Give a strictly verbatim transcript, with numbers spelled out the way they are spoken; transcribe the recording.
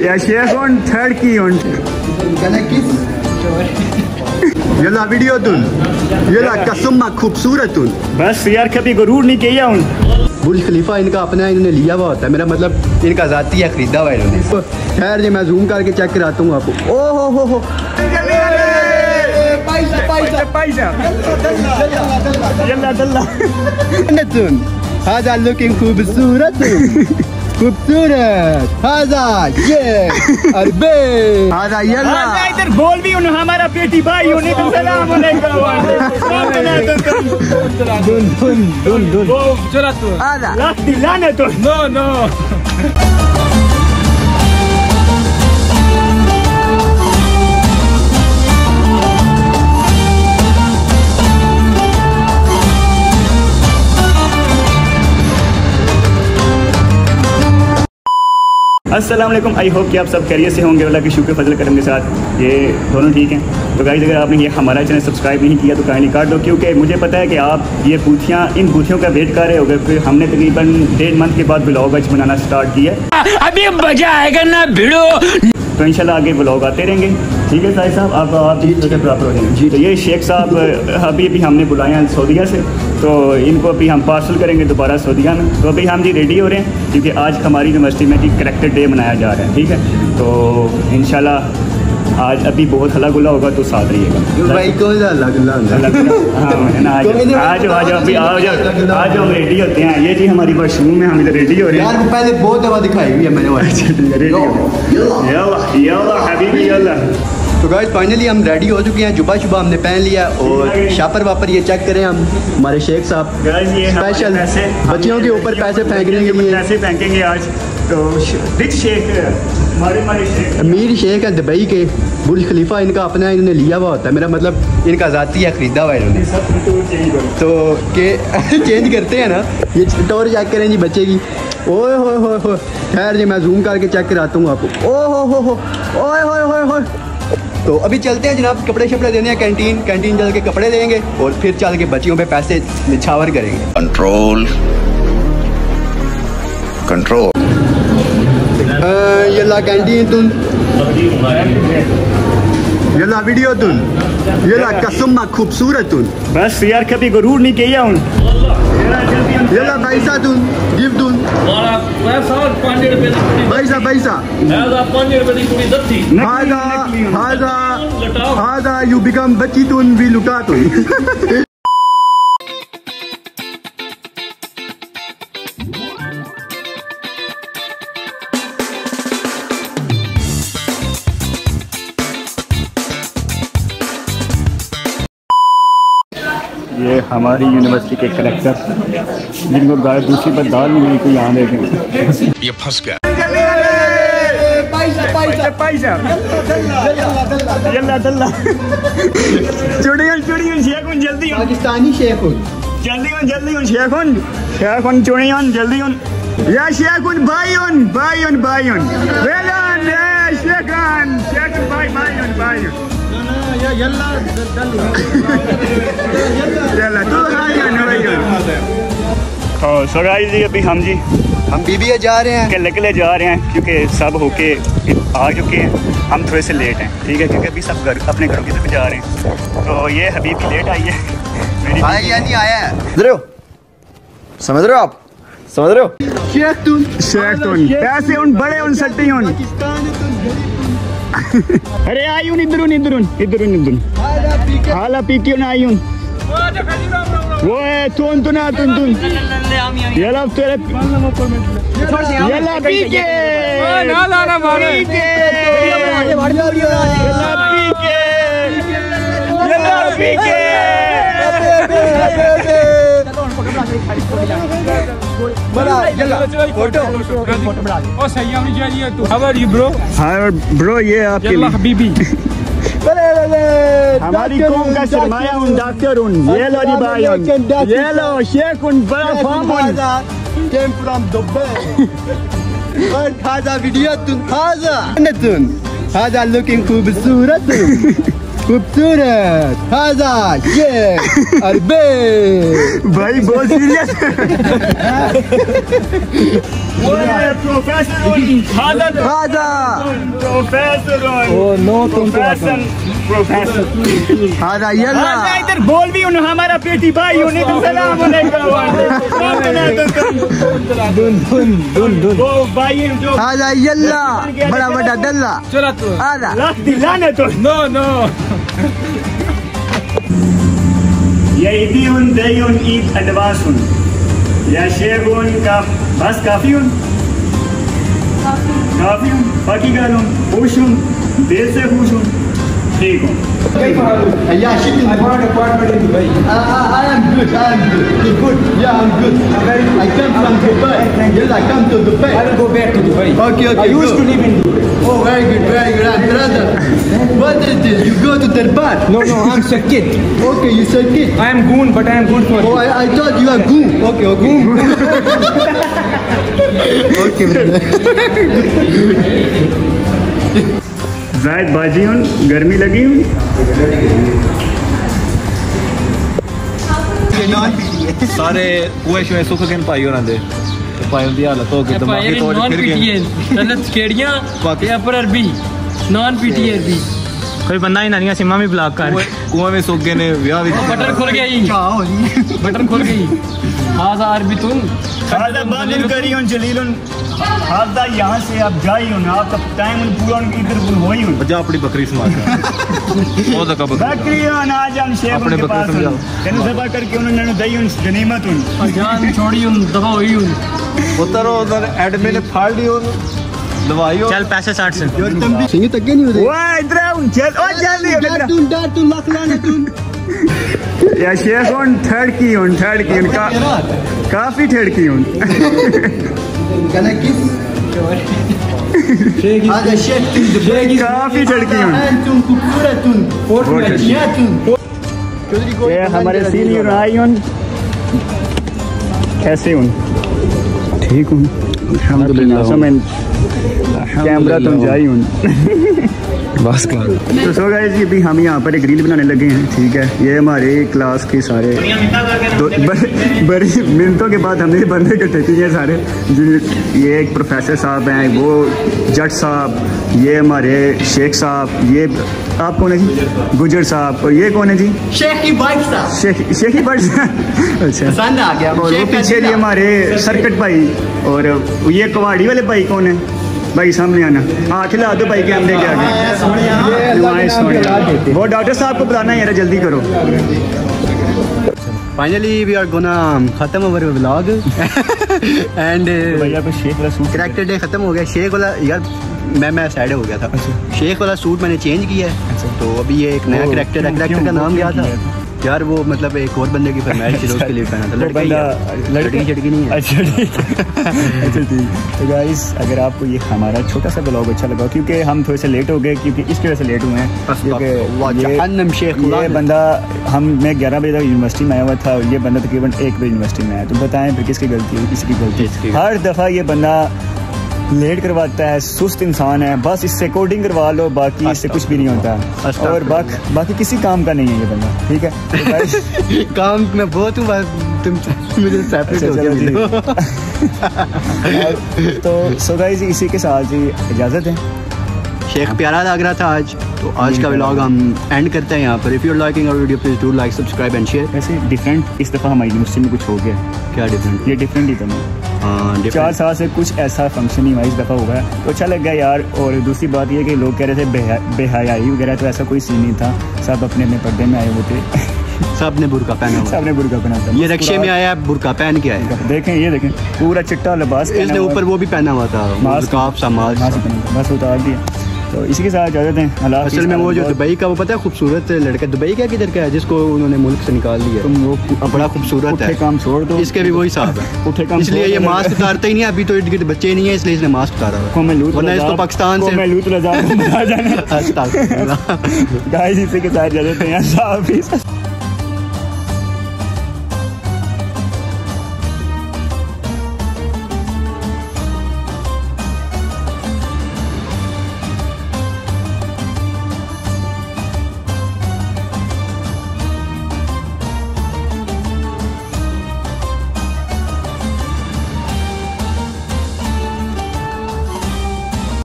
या शेख उन थर्ड की उन यला वीडियो तुन यला कसम खूबसूरत तुन बस यार कभी गुरूर नहीं किया उन बुर्ज खलीफा इनका अपना इन्होंने लिया हुआ होता है, मेरा मतलब इनका ज़ाती है, खरीदा हुआ है इन्होंने। खैर जी मैं जूम करके चेक कराता हूँ आपको। ओ हो हो हो हाजा लुकिंग खूबसूरत खूबसूरत हाजा ये अरबे हाजा यल्ला इधर बोल भी उन हमारा पेटी भाई होने का सलाम अलैकुम दुन दुन दुन दुन चला तू हाजा लाती लाने तो नो नो अस्सलाम वालेकुम। आई होप कि आप सब खैरियत से होंगे, अल्लाह के शुक्र फजल करम के साथ ये दोनों ठीक हैं। तो गाइस अगर आपने ये हमारा चैनल सब्सक्राइब नहीं किया तो काइंडली कर दो, क्योंकि मुझे पता है कि आप ये बूथियाँ इन बूथियों का वेट कर रहे होगे। फिर हमने तकरीबन डेढ़ मंथ के बाद ब्लॉग आज बनाना स्टार्ट किया है, अभी मजा आएगा ना भिड़ो, तो इंशाल्लाह आगे ब्लॉग आते रहेंगे। ठीक है साहिब साहब आप आप जी बराबर हो जाएंगे जी। तो ये शेख साहब अभी अभी हमने बुलाए हैं सऊदीया से, तो इनको अभी हम पार्सल करेंगे दोबारा सऊदीया में। तो अभी हम जी रेडी हो रहे हैं, क्योंकि आज हमारी यूनिवर्सिटी में जी करैक्टर डे मनाया जा रहा है। ठीक है, तो इंशाल्लाह आज अभी बहुत हल्ला गुल्ला होगा, तो साथ रहिएगा भाई। कौन सा हल्ला गुल्ला होगा? आज आज अभी आज आज हम रेडी होते हैं। ये जी हमारी वॉशरूम में हम इधर रेडी हो रहे हैं। यार पहले बहुत दवा दिखाई हुई है मैंने। तो गाइस फाइनली हम रेडी हो चुके हैं, जुबा शुबा हमने पहन लिया और शापर वापर ये चेक करें हम हमारे शेख साहब स्पेशल बच्चियों के ऊपर पैसे फेंकने के लिए पैसे फेंकेंगे आज। तो रिच शेख हमारे हमारे शेख अमीर शेख है दुबई के, बुर्ज खलीफा इनका अपना इन्होंने लिया हुआ होता है, मेरा मतलब इनका ज़ाती है, खरीदा हुआ है इन्होंने। तो के चेंज करते हैं ना, ये टोर चेक करें जी बच्चे की। ओए होए होए होए खैर जी मैं जूम करके चेक कराता हूँ आपको। ओ हो हो हो ओए होए होए होए। तो अभी चलते हैं जनाब, कपड़े शपड़े देने हैं कैंटीन, कैंटीन चल के कपड़े देंगे और फिर चल के बच्चियों पे पैसे निछावर करेंगे। कंट्रोल कंट्रोल यल्ला कैंटीन तुन यल्ला वीडियो तुन यल्ला कसम खूबसूरत तुन बस यार कभी गुरूर नहीं किया उन यल्ला पैसा तुन गिफ्ट तुन पैसा पैसा हाजा हाजा हाजा यू बिकम बच्ची तुन भी लुटा तुन। ये हमारी यूनिवर्सिटी के कलेक्टर जिनको गाय दूसरी पर दाल नहीं मिली, कोई यहाँ देखें ये फंस गया। जल्दी पाकिस्तानी शेख जल्दी जल्दी शेख शेख चुड़ियन जल्दी या शेख भाई भाई भाई शेख भाई भाई भाई सो गाइस जी अभी हम जी हम बीबीए जा रहे हैं, किले किले जा रहे हैं, क्योंकि सब होके आ चुके हैं। हम थोड़े से लेट हैं, ठीक है, क्योंकि अभी सब घर अपने घरों की तरफ जा रहे हैं। तो ये हबीबी लेट आई है, मेरी आया नहीं आया है, समझ रहे हो समझ रहे हो आप समझ रहे हो। शेख तुम शेख तुम पैसे उन बड़े उन सट्टी उन अरे आई हूँ इधर इधर इधर इधर हाला पी क्यों ना आई हूँ वो है तुन तुना तुन तुन ये लो तेरे ये लो पी के ना ना ना मारे पी के ये लो पी के ये लो पी के बड़ा फोटो फोटो बना दे। ओ सही होनी चाहिए तू। How are you bro? Hi bro, ये आपके लिए हबीबी हमारी कौम का सरमाया उन डॉक्टर उन ये लो जी भाई उन ये लो शेख उन बड़ा फार्म उन केम फ्रॉम दुबई और खाजा वीडियो तुम खाजा तुम खाजा लुकिंग खूबसूरत खूबसूरत हाजा शेख अरबे भाई बहुत सीरियस प्रोफेसर हाजा प्रोफेसर ओ नो तुम प्रोफेसर प्रोफेसर हाजा यल्ला इधर बोल भी उन हमारा पेटी भाई उन्हें तो सलाम अलैकुम दुन दुन दुन दुन वो भाई जो हाजा यल्ला बड़ा बड़ा दल्ला चला तू हाजा लाख दिलाने तो नो नो या ईदीउन देयुन ईद अडवासुन या शेगुन का बस काफी उन काफी उन बाकी गालों खुशुन दिल से खुशुन ठीक हूँ Yeah, she did. I bought an apartment in Dubai. Uh, uh, I am good. I am good. You're good. Yeah, I'm good. I come from Dubai. Yes, I come to Dubai. I will go back to Dubai. Okay, okay. I used go. to live in Dubai. Oh, very good, very good. I'm brother. What is this? You go to Durban? No, no, I'm Sakit. Okay, you said it. I am goon, but I am good for Oh, you. I, I thought you are goon. Okay, okay. Okay, brother. जायद बाजी हूँ गर्मी लगी हूँ सारे कुएं शुएं सुख गए भाई होना दे भाई उनकी हालत हो गई दिमागी तौर नॉन फिर पीटीए गए गलत केड़ियां बाकी- या पर अरबी नॉन पीटीए अरबी कोई बंदा ही नहीं सिमा भी ब्लॉक कर कुएं में सुख गए ने ब्याह भी बटन खुल गया ही बटन खुल गई हाजा अरबी तुन खाजा बादिल करी हूँ जलील हूँ खाजा यहाँ से आप जाई हूँ आपका टाइम उन पूरा उनकी इधर बुल हो ही हूँ जा अपनी बकरी समाज वो तक बकरी बकरी हूँ आज हम शेख अपने उनके बकरे पास समझाओ। हूँ तेन सभा करके उन्होंने दई हूँ गनीमत हूँ जान छोड़ी हूं दफा हुई हूं उतर उधर एडमिन ने फाड़ ली उन दवाई हो चल पैसे साठ से Singit again you there. वाह इधर आओ चल ओ जल्दी हो इधर Datun, datun, laklanatun. या शेख हूँ थर्ड की हूँ थर्ड की हूँ का, काफी थर्ड की हूँ Can I kiss? هذا شيخ काफी थर्ड की हूँ أنتم كبيرتون فورتياتون. ये हमारे सीनियर आई हूँ कैसे हूँ ठीक हूँ अल्हम्दुलिल्लाह समझ कैमरा तुम जाई हूँ बस कर तो सो गाइस ये भी हम यहाँ पर एक रील बनाने लगे हैं ठीक है ये हमारे क्लास के सारे तो बर- बड़ी मिनटों के बाद हमने ये बंदे इकट्ठे किए हैं सारे जिन ये एक प्रोफेसर साहब हैं वो जट साहब ये हमारे शेख साहब ये आप कौन है जी गुजर साहब और ये कौन है जी शेख की बाइक था शेख शेखी बट अच्छा पसंद आ गया और वो शेख का पीछे जिला। जी हमारे सरकट भाई और ये कवाड़ी वाले भाई कौन है भाई सामने आना हाँ खिला दो भाई कैमरे के आगे नुमाइश सोनिया। वो डॉक्टर साहब को बुलाना है यार जल्दी करो Finally, we are gonna खत्म our vlog and भैया को शेख वाला सूट करेक्टर डे खत्म हो गया शेख वाला यार मैं मैं साइड हो गया था शेख वाला सूट मैंने चेंज किया है तो अभी ये एक नया वो करेक्टर है क्यों- करेक्टर का क्यों- नाम क्या क्यों था किया यार वो मतलब एक और बंदे की फरमाइश थी उसके लिए पहना था वो लड़का ही बंदा है। लड़की झड़की नहीं है अच्छा ठीक अच्छा ठीक तो गाइस अगर आपको ये हमारा छोटा सा ब्लॉग अच्छा लगा क्योंकि हम थोड़े से लेट हो गए क्योंकि इसकी वजह से लेट हुए हैं अस्तगफुरुल्लाह, क्योंकि जहन्नम शेख ये, खुदा ये ने। बंदा हम मैं ग्यारह बजे तक यूनिवर्सिटी में आया हुआ था और ये बंदा तकरीबन एक बजे यूनिवर्सिटी में आया तो बताएं फिर किसकी गलती है किसकी गलती किसकी है हर दफ़ा ये बंदा लेट करवाता है सुस्त इंसान है बस इससे कोडिंग करवा लो बाकी इससे कुछ भी नहीं होता और बाकी बाकी किसी काम का नहीं है ये बंदा ठीक है तो guys, काम मैं बहुत हूँ बस तुम मुझे सेपरेट हो चलो जी। गया तो सो गाइस इसी के साथ ही इजाज़त है शेख प्यारा लग रहा था आज तो आज का व्लॉग हम एंड करते हैं यहाँ पर if you are liking our video please do like subscribe and share वैसे डिफरेंट इस दफ़ा हमारी यूनिवर्सिटी में कुछ हो गया क्या डिफरेंट ये डिफरेंट ही था मैं हाँ चार डिफरेंट साल से कुछ ऐसा फंक्शन नहीं हुआ इस दफ़ा हुआ है तो अच्छा लग गया यार और दूसरी बात ये कि लोग कह रहे थे बेहा- बेहयाई वगैरह तो ऐसा कोई सीन नहीं था सब अपने अपने पर्दे में आए हुए थे सब ने बुरका पहना हुआ सब ने बुर्का पहना था ये रक्शे में आया बुरका पहन के आया देखें ये देखें पूरा चिट्टा लिबास पहना इसने हुआ है। ऊपर वो भी पहना हुआ था मास्क काफ सा मास्क मास्क पहना था, बस उतार दिया तो इसी के साथ इजाज़त हैं अल्लाह हाफ़िज़। असल में वो जो दुबई का वो पता है खूबसूरत लड़का दुबई का किधर का है जिसको उन्होंने मुल्क से निकाल दिया तुम वो अब बड़ा खूबसूरत पुट्ठे है काम छोड़ दो इसके भी वही हिसाब है पुट्ठे काम इसलिए छोड़ ये दो। मास्क उतारते ही नहीं अभी तो इर्द गिर्द बच्चे नहीं है इसलिए इसने मास्क उतारा हुआ कौम है लूत वरना इसको लजाब- पाकिस्तान कौम से लूत लजाब को मार जाना अस्तगफुरुल्लाह। गाइस इसी के साथ इजाज़त हैं अल्लाह हाफ़िज़।